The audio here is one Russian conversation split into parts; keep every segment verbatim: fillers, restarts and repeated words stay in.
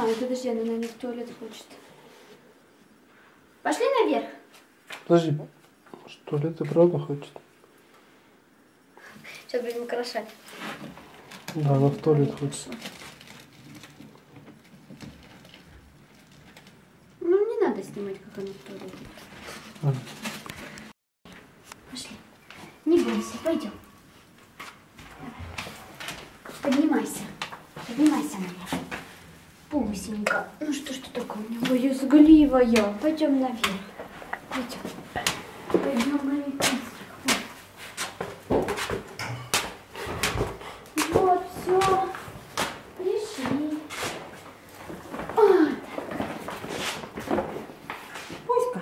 А, подожди, она, наверное, в туалет хочет. Пошли наверх. Подожди, что ли ты правда хочет? Сейчас будем украшать. Да, она в туалет хочет. Ну, не надо снимать, как она в туалете. А. Пошли. Не бойся, пойдем. Поднимайся. Поднимайся наверх. Пусенька. Ну что ж ты такое у меня боязгливая? Пойдем наверх. Пойдем. Пойдем, маленькая. Вот, все. Пришли. Вот. Пуська.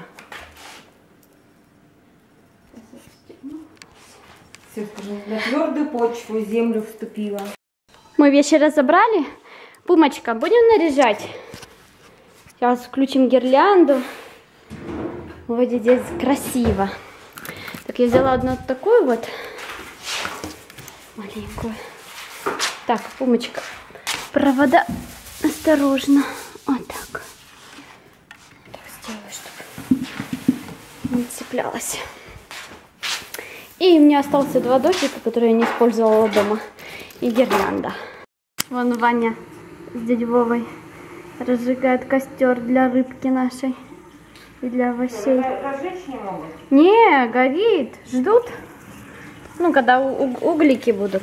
Все, скажем, на твердую почву, в землю вступила. Мы вещи разобрали. Пумочка, будем наряжать? Сейчас включим гирлянду. Вроде здесь красиво. Так, я взяла одну такую вот. Маленькую. Так, Пумочка. Провода осторожно. Вот так. Так сделаю, чтобы не цеплялась. И у меня остался два дождика, которые я не использовала дома. И гирлянда. Вон Ваня с дядей Вовой разжигает костер для рыбки нашей и для овощей. Разжечь не могут? Не, горит. Ждут. Ну, когда углики будут.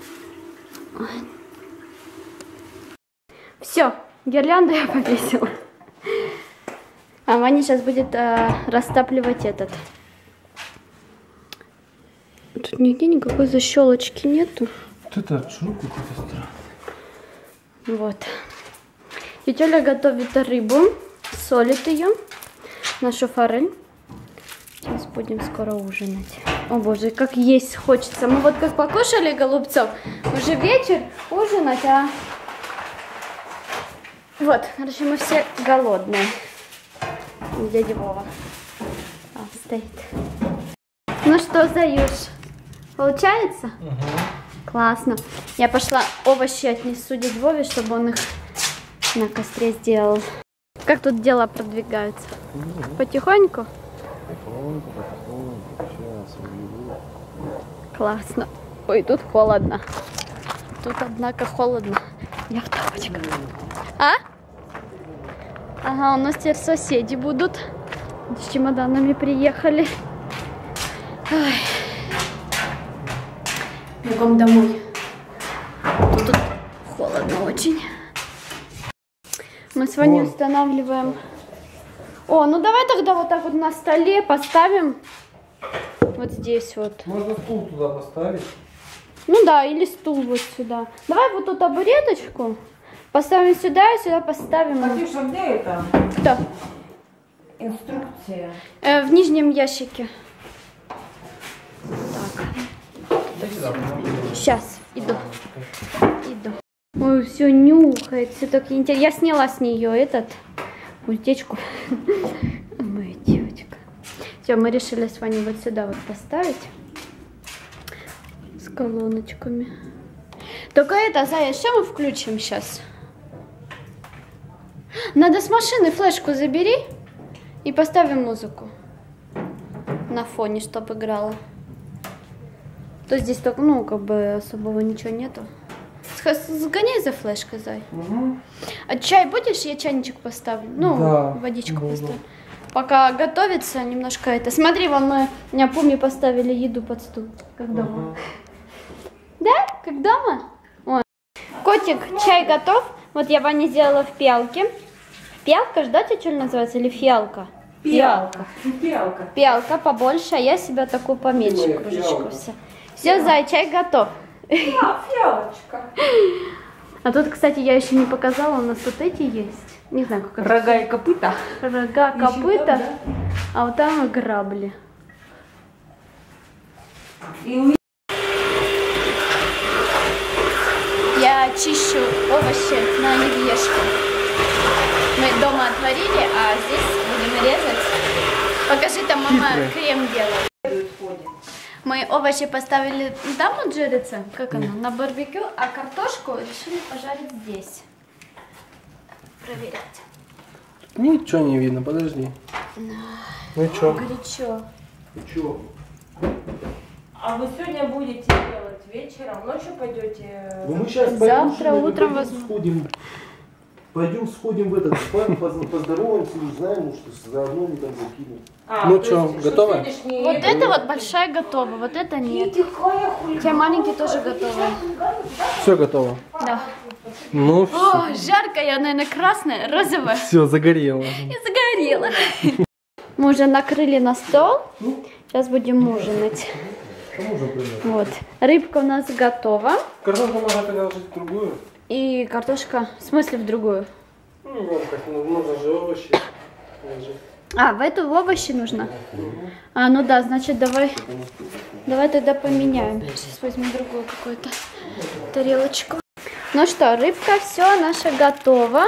Все, гирлянду я повесила. А Ваня сейчас будет э, растапливать этот. Тут нигде никакой защелочки нету. Вот это шнур какой-то странный. Вот. Тетя Оля готовит рыбу, солит ее, нашу форель. Сейчас будем скоро ужинать. О боже, как есть хочется. Мы вот как покушали голубцов, уже вечер, ужинать, а... Вот, короче, мы все голодные. Дядя Вова а, стоит. Ну что, Заюш, получается? Угу. Классно. Я пошла овощи отнесу дяде Вове, чтобы он их на костре сделал. Как тут дела продвигаются? Угу. Потихоньку? Потихоньку, потихоньку. Сейчас увижу. Классно. Ой, тут холодно. Тут, однако, холодно. Я в тапочках. А? Ага, у нас теперь соседи будут. С чемоданами приехали. Ой. Бегом домой. Тут, тут холодно очень. Мы с Ваней устанавливаем. О, ну давай тогда вот так вот на столе поставим. Вот здесь вот. Можно стул туда поставить. Ну да, или стул вот сюда. Давай вот эту табуреточку поставим сюда и сюда поставим. Катюша, где это? Кто? Инструкция. Э, в нижнем ящике. Так. Сейчас, иду. Иду. Ой, все нюхает, все так интересно. Я сняла с нее этот уздечку. Моя девочка. Все, мы решили с вами вот сюда вот поставить. С колоночками. Только это, Зая, что мы включим сейчас? Надо с машины флешку забери и поставим музыку на фоне, чтобы играла. То здесь только, ну, как бы особого ничего нету. Сгоняй за флешкой, Зай. Угу. А чай будешь? Я чайничек поставлю. Ну, да, водичку буду. поставлю. Пока готовится, немножко это. Смотри, вон мы на Пуме поставили еду под стул. Как дома. Угу. Да? Как дома? О. Котик, чай готов. Вот я Ване сделала в пиалке. Пиалка, да, тетя называется? Или фиалка? Пиалка. Пиалка. Пиалка побольше, а я себе такую поменьше кружечку. Все, все, Зай, чай готов. А, фиалочка. А тут, кстати, я еще не показала, у нас тут эти есть. Не знаю, как это. Рога и копыта. Рога, копыта, там, да? а вот там и грабли. И у... Я чищу овощи на оливьешку. Мы дома отварили, а здесь будем резать. Покажи, там мама крем делает. Мы овощи поставили там вот жарится, как оно, на барбекю, а картошку решили пожарить здесь. проверять. Ничего не видно, подожди. Ну и что? Горячо. Чё? А вы сегодня будете делать вечером, ночью пойдете? Ну мы сейчас Завтра утром возьму. сходим. Пойдем сходим в этот спам, поздороваемся, узнаем, ну, что заодно не там закинем. А, Ну то чё, есть, готово? сегодняшний- Вот это вот большая готова, вот это нет. Те маленькие тоже готовы. Все готово. Да. Ну все. О, жарко, я, наверное, красная, розовая. Все, загорело. И загорела. Мы уже накрыли на стол. Сейчас будем ужинать. Вот. Рыбка у нас готова. Картошку можно положить в другую. И картошка, в смысле в другую? Ну, вам как нужно же овощи. положить. А, в эту овощи нужно? А, ну да, значит, давай, давай тогда поменяем. Сейчас возьму другую какую-то тарелочку. Ну что, рыбка, все, наша готова.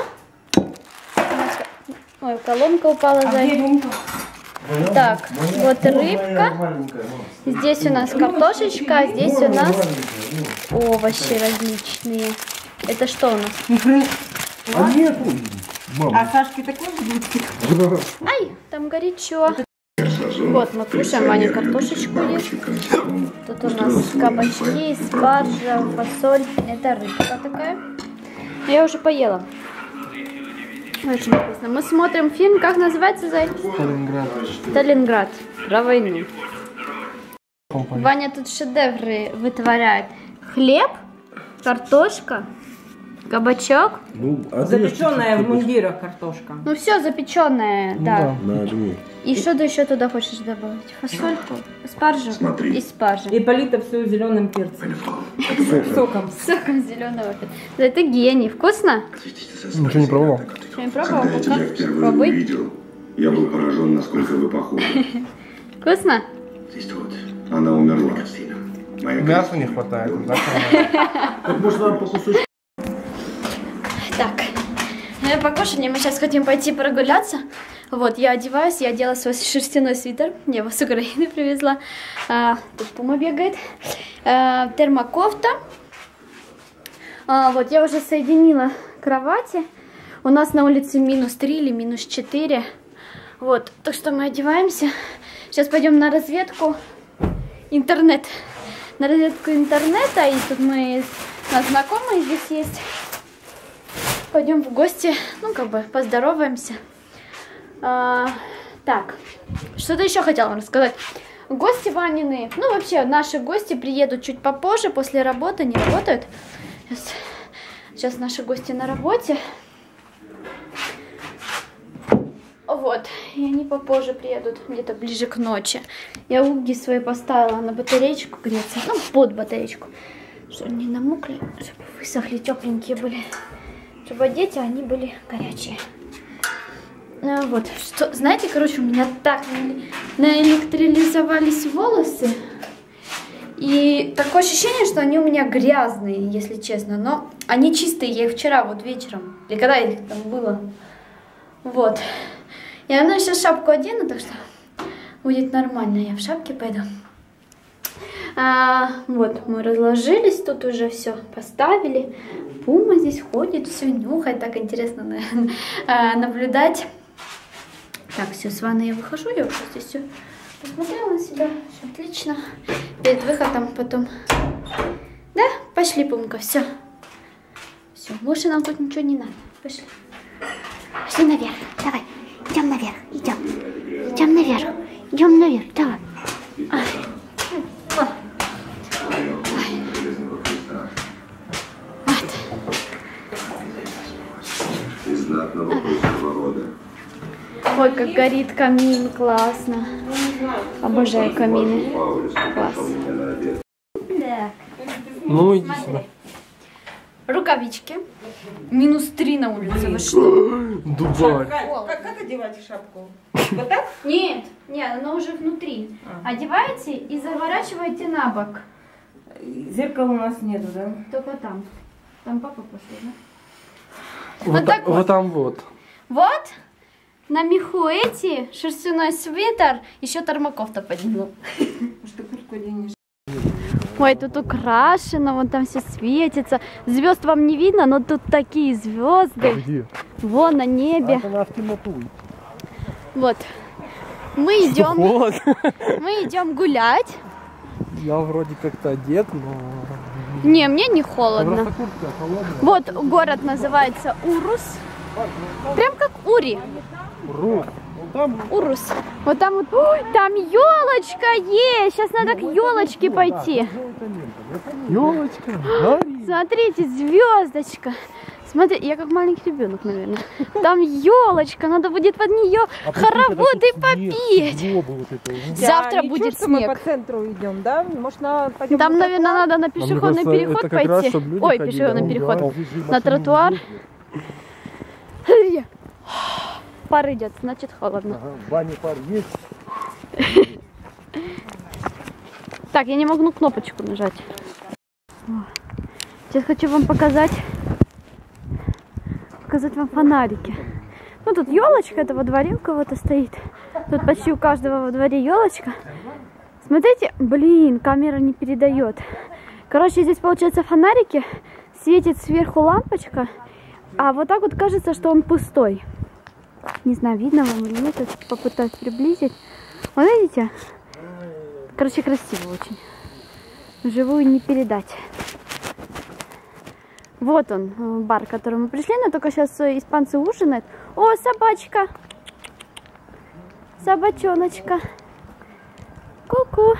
Ой, колонка упала А сзади. где рюмка? Так, вот рыбка. Здесь у нас картошечка, а здесь у нас овощи различные. Это что у нас? А нету. А Сашке такой будет? Ай, там горячо. Вот, мы кушаем, Ваня картошечку ест. Тут у нас кабачки, спаржа, фасоль. Это рыбка такая. Я уже поела. Очень вкусно. Мы смотрим фильм, как называется, Зай? Сталинград. Сталинград. Про войну. Ваня тут шедевры вытворяет. Хлеб, картошка, кабачок. Ну, а Запеченная в мундирах картошка. Ну все, запеченное, да. На огне. И что ты еще туда хочешь добавить? Фасольку, спаржу и спаржу. И полито все зеленым перцем. Соком. Соком зеленого. Да это гений. Вкусно? Ничего не пробовал. Что, не пробовал? Когда я тебя Ну-ка, впервые пробуй. увидел, я был поражен, насколько вы похожи. Вкусно? Она умерла. Моя Мяса не хватает. Так может вам по кусочку? Так, ну и покушали. Мы сейчас хотим пойти прогуляться. Вот, я одеваюсь, я одела свой шерстяной свитер. Я его с Украины привезла. А, тут Пума бегает. А, термокофта. А, вот, я уже соединила кровати. У нас на улице минус три или минус четыре. Вот, так что мы одеваемся. Сейчас пойдем на разведку интернет. На разведку интернета. И тут мы, у нас знакомые здесь есть. Пойдем в гости, ну, как бы, поздороваемся. А, так, что-то еще хотела вам рассказать. Гости Ванины, ну, вообще, наши гости приедут чуть попозже, после работы, не работают. Сейчас, сейчас наши гости на работе. Вот, и они попозже приедут, где-то ближе к ночи. Я уги свои поставила на батареечку греться, ну, под батареечку, чтобы они намокли, чтобы высохли, тепленькие были. Чтобы одеть, а они были горячие. А, вот, что, знаете, короче, у меня так наэлектролизовались волосы. И такое ощущение, что они у меня грязные, если честно. Но они чистые, я их вчера, вот вечером, или когда их там было. Вот. Я, ну, сейчас шапку одену, так что будет нормально, я в шапке пойду. А, вот, мы разложились, тут уже все поставили. Пума здесь ходит, все нюхает, так интересно, наверное, наблюдать. Так, все, с ванной я выхожу, я уже здесь все посмотрела на себя, все отлично. Перед выходом потом, да, пошли, Пумка, все. Все, больше нам тут ничего не надо, пошли. Пошли наверх, давай, идем наверх, идем, идем наверх, идем наверх, давай. Ай. Ой, как горит камин, классно. Обожаю камины. Класс. Да. Ну иди сюда. Рукавички. Минус три на улице. Вы что? Дубай. Как, как, как одевать шапку? Вот так? Нет, нет, оно уже внутри. Одевайте и заворачивайте на бок. Зеркала у нас нету, да? Только там. Там папа пошел, да? Вот, Вот так та- вот там вот. Вот. На меху эти, шерстяной свитер, еще термокофта под него. Может, ты куртку оденешь? Ой, тут украшено, вон там все светится. Звезд вам не видно, но тут такие звезды. Где? Вон на небе. Это на в темноту. Вот. Мы идем, Вот. мы идем гулять. Я вроде как-то одет, но... Не, мне не холодно. Просто куртка холодная. Вот город называется Урус. Прям как Ури. Ру. Вон там Урус. Вот там вот. Ой, там елочка есть. Сейчас надо к елочке пойти. елочка. Гори. Смотрите, звездочка. Смотри, я как маленький ребенок, наверное. Там елочка, надо будет под нее А прикинь, хороводы когда тут попить. снег, сугробы вот это вот. Завтра Да, будет ничего, что мы снег. по центру идем, да? Может, на, пойдем Там, на наверное, тротуар? надо на пешеходный переход пойти. Ой, пешеходный переход. На тротуар. Смотри. Пар идет, значит холодно. Ага, в бане пар есть. Так, я не могу кнопочку нажать. О. Сейчас хочу вам показать, показать вам фонарики. Ну тут елочка, это во дворе у кого-то стоит. Тут почти у каждого во дворе елочка. Смотрите, блин, камера не передает. Короче, здесь получается фонарики, светит сверху лампочка, а вот так вот кажется, что он пустой. Не знаю, видно вам или нет, я попытаюсь приблизить. Вот видите? Короче, красиво очень. Вживую не передать. Вот он, бар, к которому мы пришли, но только сейчас испанцы ужинают. О, собачка! Собачоночка. Ку-ку.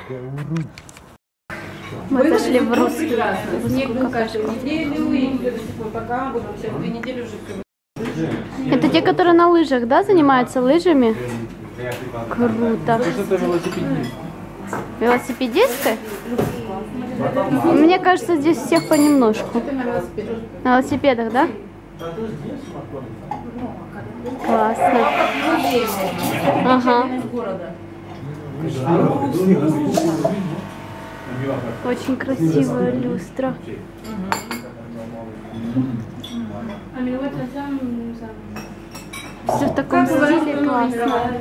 Мы зашли в русский. каждую неделю, и пока будем все две недели уже. Это те, которые на лыжах, да, занимаются лыжами? Круто. Это велосипедист. Велосипедисты? Мне кажется, здесь всех понемножку. На велосипедах, да? Классно. Ага. Очень красивая люстра. Все в таком стиле классно.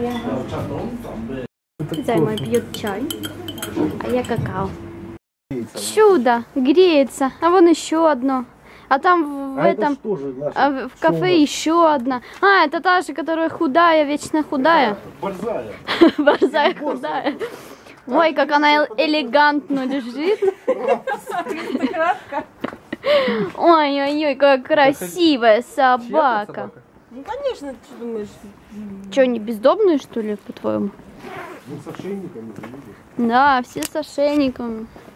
Займа пьет чай, а я какао. Чудо, греется. А вон еще одно. А там в А это этом, что же наша? а в Что у кафе нас? еще одна. А, это та же, которая худая, вечно худая. Борзая. Борзая худая. Ой, как она элегантно лежит. Ой-ой-ой, какая красивая собака. Ну, конечно, ты что думаешь? Че, они бездомные, что ли, по-твоему? Ну, с ошейниками же видишь. Да, все с ошейниками.